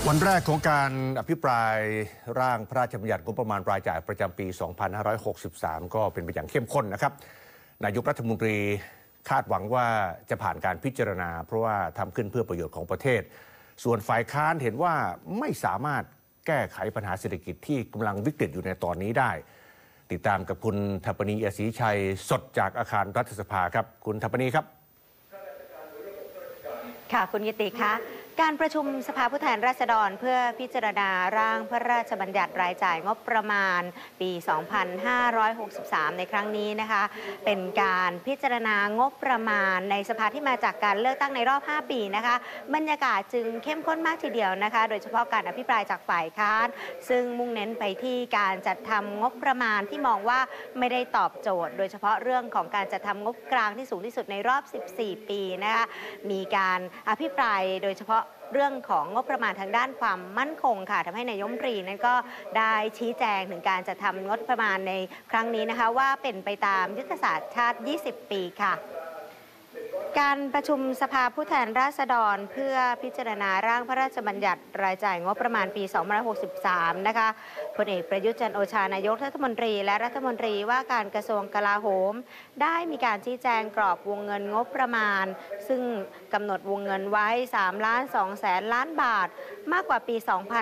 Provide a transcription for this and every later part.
วันแรกของการอภิปรายร่างพระราชบัญญัติงบประมาณรายจ่ายประจำปี 2563 ก็เป็นไปอย่างเข้มข้นนะครับนายกรัฐมนตรีคาดหวังว่าจะผ่านการพิจารณาเพราะว่าทำขึ้นเพื่อประโยชน์ของประเทศส่วนฝ่ายค้านเห็นว่าไม่สามารถแก้ไขปัญหาเศรษฐกิจที่กำลังวิกฤตอยู่ในตอนนี้ได้ติดตามกับคุณทัปนี เอียดศรีชัยสดจากอาคารรัฐสภาครับคุณทัปนีครับค่ะคุณกิติคะการประชุมสภาผู้แทนราษฎรเพื่อพิจารณาร่างพระราชบัญญัติรายจ่ายงบประมาณปี 2563 ในครั้งนี้นะคะเป็นการพิจารณางบประมาณในสภาที่มาจากการเลือกตั้งในรอบ 5 ปีนะคะบรรยากาศจึงเข้มข้นมากทีเดียวนะคะโดยเฉพาะการอภิปรายจากฝ่ายค้านซึ่งมุ่งเน้นไปที่การจัดทำงบประมาณที่มองว่าไม่ได้ตอบโจทย์โดยเฉพาะเรื่องของการจัดทำงบกลางที่สูงที่สุดในรอบ 14 ปีนะคะมีการอภิปรายโดยเฉพาะเรื่องของงบประมาณทางด้านความมั่นคงค่ะทำให้นายกรัฐมนตรีนั้นก็ได้ชี้แจงถึงการจัดทำงบประมาณในครั้งนี้นะคะว่าเป็นไปตามยุทธศาสตร์ชาติ 20 ปีค่ะการประชุมสภาผู้แทนราษฎรเพื่อพิจารณาร่างพระราชบัญญัติรายจ่ายงบประมาณปี 2563 นะคะพลเอกประยุทธ์จันทร์โอชานายกรัฐมนตรีและรัฐมนตรีว่าการกระทรวงกลาโหมได้มีการชี้แจงกรอบวงเงินงบประมาณซึ่งกำหนดวงเงินไว้ 3,200,000 ล้านบาทมากกว่าปี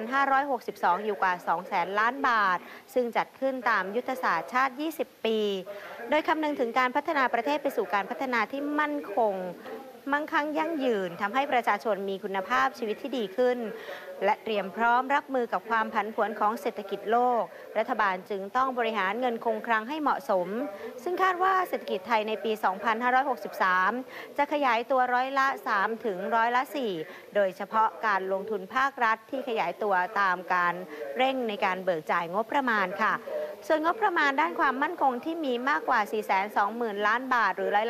2562 อยู่กว่า 200,000 ล้านบาทซึ่งจัดขึ้นตามยุทธศาสตร์ชาติ 20 ปีโดยคำนึงถึงการพัฒนาประเทศไปสู่การพัฒนาที่มั่นคงมั่งคั่งยั่งยืนทำให้ประชาชนมีคุณภาพชีวิตที่ดีขึ้นและเตรียมพร้อมรับมือกับความผันผวนของเศรษฐกิจโลกรัฐบาลจึงต้องบริหารเงินคงคลังให้เหมาะสมซึ่งคาดว่าเศรษฐกิจไทยในปี 2563 จะขยายตัวร้อยละ 3 ถึงร้อยละ 4 โดยเฉพาะการลงทุนภาครัฐที่ขยายตัวตามการเร่งในการเบิกจ่ายงบประมาณค่ะส่วนงบประมาณด้านความมั่นคงที่มีมากกว่า 420,000 ล้านบาทหรือร้อยละ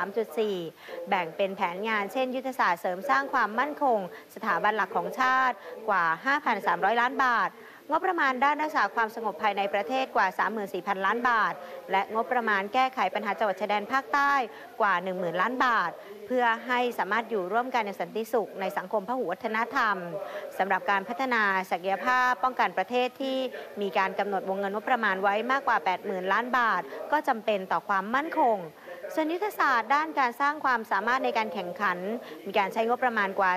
13.4 แบ่งเป็นแผนงานเช่นยุทธศาสตร์เสริมสร้างความมั่นคงสถาบันหลักของชาติกว่า 5,300 ล้านบาทงบประมาณด้านรักษาความสงบภายในประเทศกว่า 34,000 ล้านบาทและงบประมาณแก้ไขปัญหาจังหวัดชายแดนภาคใต้กว่า 10,000 ล้านบาทเพื่อให้สามารถอยู่ร่วมกันอย่างสันติสุขในสังคมพหุวัฒนธรรมสำหรับการพัฒนาศักยภาพป้องกันประเทศที่มีการกำหนดวงเงินงบประมาณไว้มากกว่า 80,000 ล้านบาทก็จำเป็นต่อความมั่นคงส่วนยุทธศาสตร์ด้านการสร้างความสามารถในการแข่งขันมีการใช้งบประมาณกว่า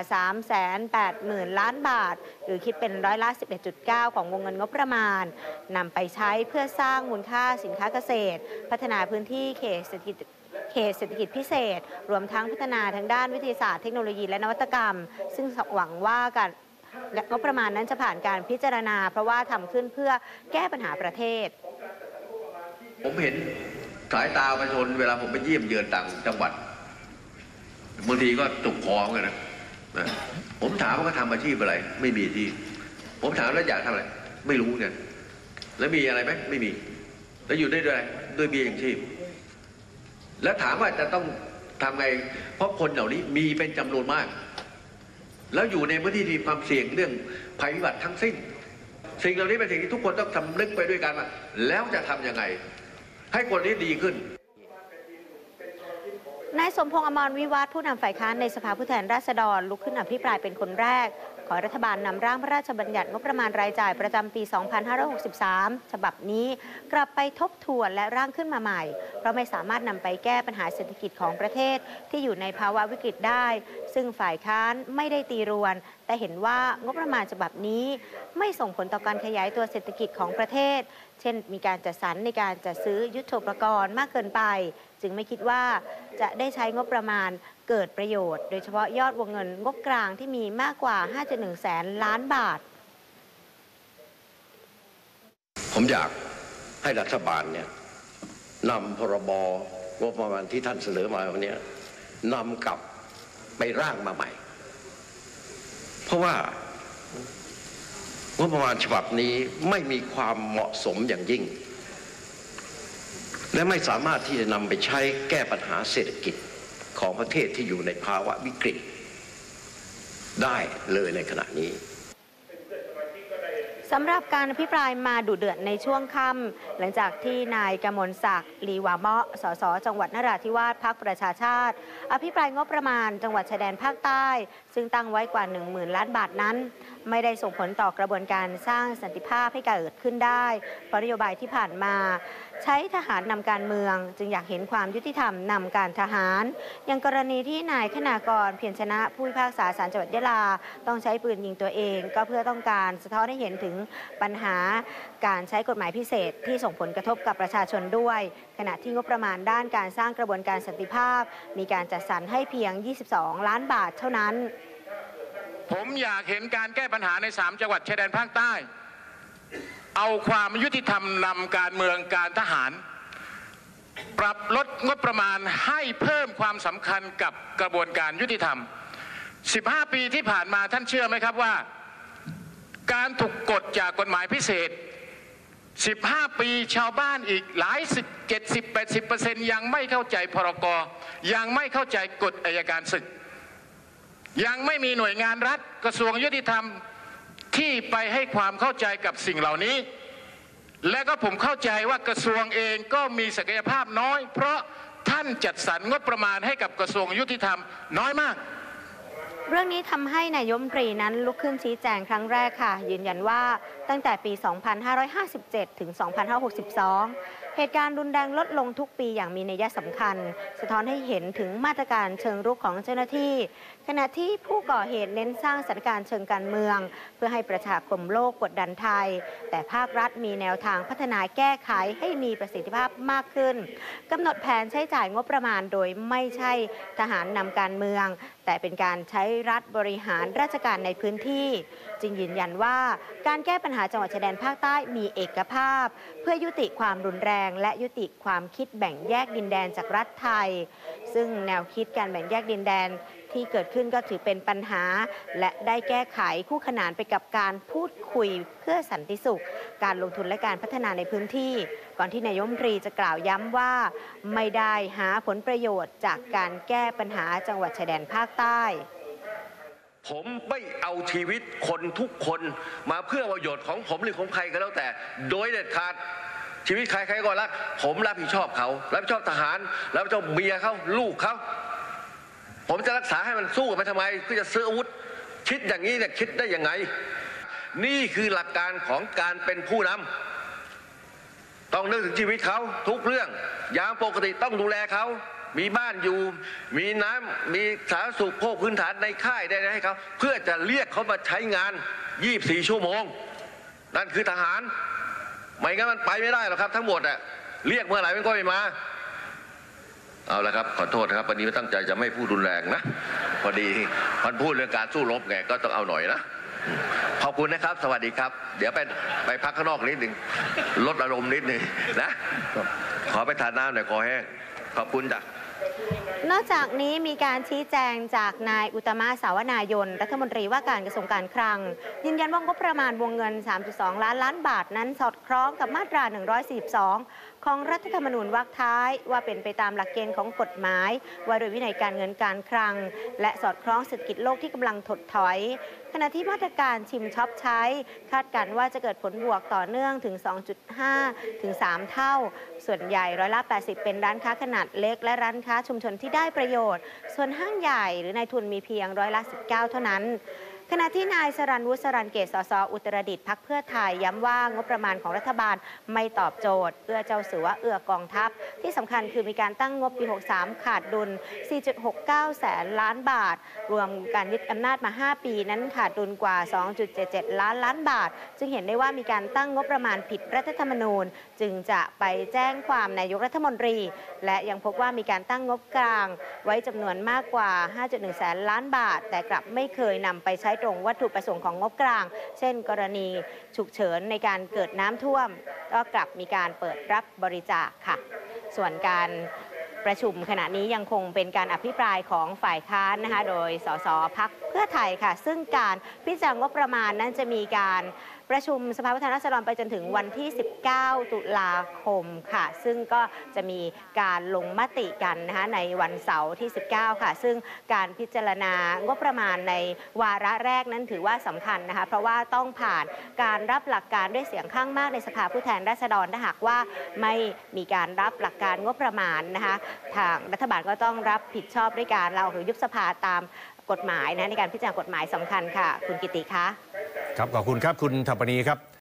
380,000 ล้านบาทหรือคิดเป็นร้อยละ 11.9 ของวงเงินงบประมาณนำไปใช้เพื่อสร้างมูลค่าสินค้าเกษตรพัฒนาพื้นที่เขตเศรษฐกิจพิเศษรวมทั้งพัฒนาทางด้านวิทยาศาสตร์เทคโนโลยีและนวัตกรรมซึ่งหวังว่าการงบประมาณนั้นจะผ่านการพิจารณาเพราะว่าทำขึ้นเพื่อแก้ปัญหาประเทศผมเห็นสายตาประชาชนเวลาผมไปเยี่ยมเยือนต่างจังหวัดบางทีก็จุกคอกันนะผมถามว่าเขาทำอาชีพอะไรไม่มีที่ผมถามแล้วอยากทำอะไรไม่รู้เนี่ยแล้วมีอะไรไหมไม่มีแล้วอยู่ได้ด้วยเบี้ยยังชีพแล้วถามว่าจะต้องทำไงเพราะคนเหล่านี้มีเป็นจำนวนมากแล้วอยู่ในพื้นที่ที่มีความเสี่ยงเรื่องภัยพิบัติทั้งสิ้นสิ่งเหล่านี้เป็นสิ่งที่ทุกคนต้องสำนึกไปด้วยกันว่าแล้วจะทำยังไงให้คนนี้ดีขึ้นนายสมพงษ์อมรวิวัฒน์ผู้นำฝ่ายค้านในสภาผู้แทนราษฎรลุกขึ้นอภิปรายเป็นคนแรกขอรัฐบาลนำร่างพระราชบัญญัติงบประมาณรายจ่ายประจำปี 2563 ฉบับนี้กลับไปทบทวนและร่างขึ้นมาใหม่เพราะไม่สามารถนำไปแก้ปัญหาเศรษฐกิจของประเทศที่อยู่ในภาวะวิกฤตได้ซึ่งฝ่ายค้านไม่ได้ตีรวนแต่เห็นว่างบประมาณฉบับนี้ไม่ส่งผลต่อการขยายตัวเศรษฐกิจของประเทศเช่นมีการจัดสรรในการจัดซื้อยุทโธปกรณ์มากเกินไปจึงไม่คิดว่าจะได้ใช้งบประมาณเกิดประโยชน์โดยเฉพาะยอดวงเงินงบกลางที่มีมากกว่า 5.1 แสนล้านบาทผมอยากให้รัฐบาลเนี่ยนำพรบงบประมาณที่ท่านเสนอมาวันนี้นำกลับไปร่างมาใหม่เพราะว่างบประมาณฉบับนี้ไม่มีความเหมาะสมอย่างยิ่งและไม่สามารถที่จะนำไปใช้แก้ปัญหาเศรษฐกิจของประเทศที่อยู่ในภาวะวิกฤตได้เลยในขณะนี้สำหรับการอภิปรายมาดุเดือดในช่วงค่ำหลังจากที่นายกมลศักดิ์ ลีวาเมาะ สส จังหวัดนราธิวาส พรรคประชาชาติอภิปรายงบประมาณจังหวัดชายแดนภาคใต้ซึ่งตั้งไว้กว่า 10,000 ล้านบาทนั้นไม่ได้ส่งผลต่อกระบวนการสร้างสันติภาพให้เกิดขึ้นได้เพราะนโยบายที่ผ่านมาใช้ทหารนำการเมืองจึงอยากเห็นความยุติธรรมนำการทหารอย่างกรณีที่นายคณากร เพียรชนะผู้พิพากษาศาลจังหวัดยะลาต้องใช้ปืนยิงตัวเองก็เพื่อต้องการสะท้อนให้เห็นถึงปัญหาการใช้กฎหมายพิเศษที่ส่งผลกระทบกับประชาชนด้วยขณะที่งบประมาณด้านการสร้างกระบวนการสันติภาพมีการจัดสรรให้เพียง22 ล้านบาทเท่านั้นผมอยากเห็นการแก้ปัญหาใน3จังหวัดชายแดนภาคใต้เอาความยุติธรรมนำการเมืองการทหารปรับลดงบประมาณให้เพิ่มความสำคัญกับกระบวนการยุติธรรม15 ปีที่ผ่านมาท่านเชื่อไหมครับว่าการถูกกดจากกฎหมายพิเศษ15 ปีชาวบ้านอีกหลาย70-80% ยังไม่เข้าใจพรก.ยังไม่เข้าใจกฎอัยการศึกยังไม่มีหน่วยงานรัฐกระทรวงยุติธรรมที่ไปให้ความเข้าใจกับสิ่งเหล่านี้และก็ผมเข้าใจว่ากระทรวงเองก็มีศักยภาพน้อยเพราะท่านจัดสรรงบประมาณให้กับกระทรวงยุติธรรมน้อยมากเรื่องนี้ทำให้นายกรัฐมนตรีนั้นลุกขึ้นชี้แจงครั้งแรกค่ะยืนยันว่าตั้งแต่ปี 2557 ถึง 2562 เหตุการณ์รุนแรงลดลงทุกปีอย่างมีนัยสำคัญสะท้อนให้เห็นถึงมาตรการเชิงรุกของเจ้าหน้าที่ขณะที่ผู้ก่อเหตุเน้นสร้างสถานการณ์เชิงการเมืองเพื่อให้ประชาคมโลกกดดันไทยแต่ภาครัฐมีแนวทางพัฒนาแก้ไขให้มีประสิทธิภาพมากขึ้นกำหนดแผนใช้จ่ายงบประมาณโดยไม่ใช่ทหารนำการเมืองแต่เป็นการใช้รัฐบริหารราชการในพื้นที่จึงยืนยันว่าการแก้ปัญหาจังหวัดชายแดนภาคใต้มีเอกภาพเพื่อยุติความรุนแรงและยุติความคิดแบ่งแยกดินแดนจากรัฐไทยซึ่งแนวคิดการแบ่งแยกดินแดนที่เกิดขึ้นก็ถือเป็นปัญหาและได้แก้ไขคู่ขนานไปกับการพูดคุยเพื่อสันติสุขการลงทุนและการพัฒนาในพื้นที่ก่อนที่นายกรัฐมนตรีจะกล่าวย้ำว่าไม่ได้หาผลประโยชน์จากการแก้ปัญหาจังหวัดชายแดนภาคใต้ผมไม่เอาชีวิตคนทุกคนมาเพื่อประโยชน์ของผมหรือของใครก็แล้วแต่โดยเด็ดขาดชีวิตใครก็รักผมรับผิดชอบเขารับผิดชอบทหารรับผิดชอบเมียเขาลูกเขาผมจะรักษาให้มันสู้กันไปทำไมเพื่อจะซื้ออาวุธคิดอย่างนี้เนี่ยคิดได้ยังไงนี่คือหลักการของการเป็นผู้นำต้องนึกถึงชีวิตเขาทุกเรื่องยามปกติต้องดูแลเขามีบ้านอยู่มีน้ำมีสาธารณสุขโภคพื้นฐานในค่ายได้ให้เขาเพื่อจะเรียกเขามาใช้งาน24 ชั่วโมงนั่นคือทหารไม่งั้นมันไปไม่ได้หรอกครับทั้งหมดอะเรียกเมื่อไหร่มันก็ไม่มาเอาละครับขอโทษนะครับวันนี้ไม่ตั้งใจจะไม่พูดรุนแรงนะพอดีมันพูดเรื่องการสู้รบไงก็ต้องเอาหน่อยนะขอบคุณนะครับสวัสดีครับเดี๋ยวไปพักข้างนอกนิดหนึ่งลดอารมณ์นิดหนึ่งนะขอไปทานน้ำหน่อยคอแห้งขอบคุณจ้ะนอกจากนี้มีการชี้แจงจากนายอุตตมะ สาวนายนรัฐมนตรีว่าการกระทรวงการคลังยืนยันว่างบประมาณวงเงิน 3.2 ล้านบาทนั้นสอดคล้องกับมาตรา 142 ของรัฐธรรมนูญวรรคท้ายว่าเป็นไปตามหลักเกณฑ์ของกฎหมายว่าโดยวินัยการเงินการคลังและสอดคล้องเศรษฐกิจโลกที่กำลังถดถอยขณะที่มาตรการชิมช็อปใช้คาดการณ์ว่าจะเกิดผลบวกต่อเนื่องถึง 2.5 ถึง 3 เท่าส่วนใหญ่80%เป็นร้านค้าขนาดเล็กและร้านค้าชุมชนที่ได้ประโยชน์ส่วนห้างใหญ่หรือนายทุนมีเพียง19%เท่านั้นขณะที่นายสรัญวุฒิ สรัญเกต สส อุตรดิตถ์พรรคเพื่อไทยย้ำว่างบประมาณของรัฐบาลไม่ตอบโจทย์เอื้อเจ้าสัวเอื้อกองทัพที่สำคัญคือมีการตั้งงบปี 63 ขาดดุล 4.69 แสนล้านบาทรวมการยึดอำนาจมา 5 ปีนั้นขาดดุลกว่า 2.77 ล้านบาทจึงเห็นได้ว่ามีการตั้งงบประมาณผิดรัฐธรรมนูญจึงจะไปแจ้งความนายกรัฐมนตรีและยังพบว่ามีการตั้งงบกลางไว้จำนวนมากกว่า 5.1 แสนล้านบาทแต่กลับไม่เคยนำไปใช้ตรงวัตถุประสงค์ของงบกลางเช่นกรณีฉุกเฉินในการเกิดน้ำท่วมก็กลับมีการเปิดรับบริจาคค่ะส่วนการประชุมขณะนี้ยังคงเป็นการอภิปรายของฝ่ายค้านนะคะโดยสสพรรคเพื่อไทยค่ะซึ่งการพิจารณางบประมาณนั้นจะมีการประชุมสภาผู้แทนราษฎรไปจนถึงวันที่ 19 ตุลาคมค่ะซึ่งก็จะมีการลงมติกันนะคะในวันเสาร์ที่ 19 ค่ะซึ่งการพิจารณางบประมาณในวาระแรกนั้นถือว่าสำคัญนะคะเพราะว่าต้องผ่านการรับหลักการด้วยเสียงข้างมากในสภาผู้แทนราษฎรถ้าหากว่าไม่มีการรับหลักการงบประมาณนะคะทางรัฐบาลก็ต้องรับผิดชอบด้วยการลาออกหรือยุบสภาตามกฎหมายนะในการพิจารณากฎหมายสำคัญค่ะคุณกิติคะครับขอบคุณครับคุณถัปปณีครับ